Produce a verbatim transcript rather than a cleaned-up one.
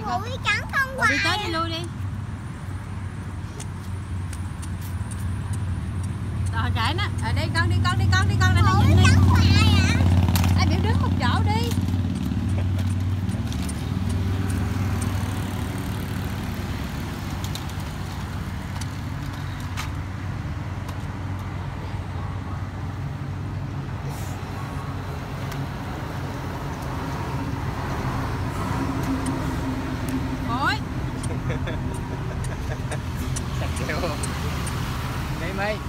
con. Ủi trắng không Rồi hoài. đi tới đi lui đi. Rồi kệ nó. Rồi đi con đi con đi con đi con lên đây Ủi nhìn đi. trắng hoài à. Ai biểu đứng một chỗ đi. Sạch kêu. Đây mày.